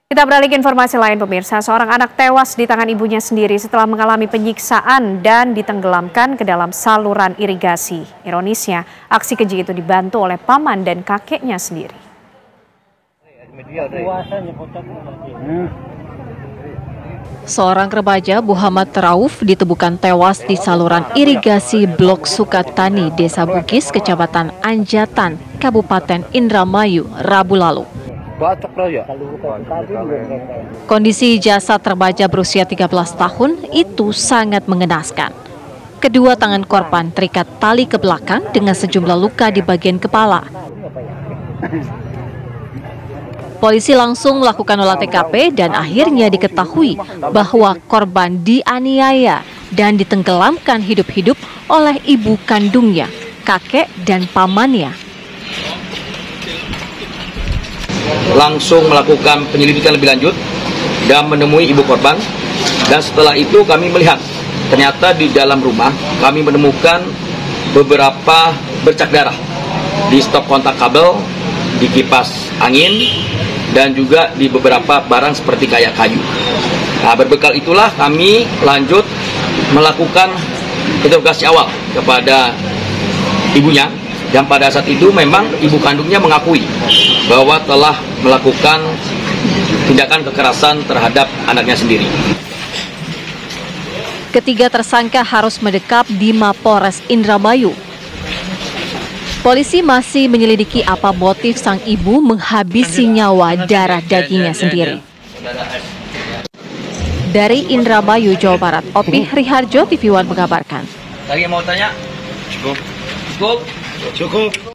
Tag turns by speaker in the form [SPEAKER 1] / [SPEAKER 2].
[SPEAKER 1] Kita beralih ke informasi lain, pemirsa. Seorang anak tewas di tangan ibunya sendiri setelah mengalami penyiksaan dan ditenggelamkan ke dalam saluran irigasi. Ironisnya, aksi keji itu dibantu oleh paman dan kakeknya sendiri.
[SPEAKER 2] Seorang remaja Muhammad Rauf ditemukan tewas di saluran irigasi Blok Sukatani, Desa Bugis, Kecamatan Anjatan, Kabupaten Indramayu, Rabu lalu. Kondisi jasad remaja berusia 13 tahun itu sangat mengenaskan. Kedua tangan korban terikat tali ke belakang dengan sejumlah luka di bagian kepala. Polisi langsung melakukan olah TKP dan akhirnya diketahui bahwa korban dianiaya dan ditenggelamkan hidup-hidup oleh ibu kandungnya, kakek, dan pamannya.
[SPEAKER 3] Langsung melakukan penyelidikan lebih lanjut dan menemui ibu korban, dan setelah itu kami melihat ternyata di dalam rumah kami menemukan beberapa bercak darah di stop kontak kabel, di kipas angin, dan juga di beberapa barang seperti kayak kayu. Nah, berbekal itulah kami lanjut melakukan interogasi awal kepada ibunya. Dan pada saat itu memang ibu kandungnya mengakui bahwa telah melakukan tindakan kekerasan terhadap anaknya sendiri.
[SPEAKER 2] Ketiga tersangka harus mendekap di Mapolres Indramayu. Polisi masih menyelidiki apa motif sang ibu menghabisi nyawa darah dagingnya sendiri. Dari Indramayu, Jawa Barat, Opi Riharjo, TV One mengabarkan.
[SPEAKER 3] Lagi mau tanya? Cukup.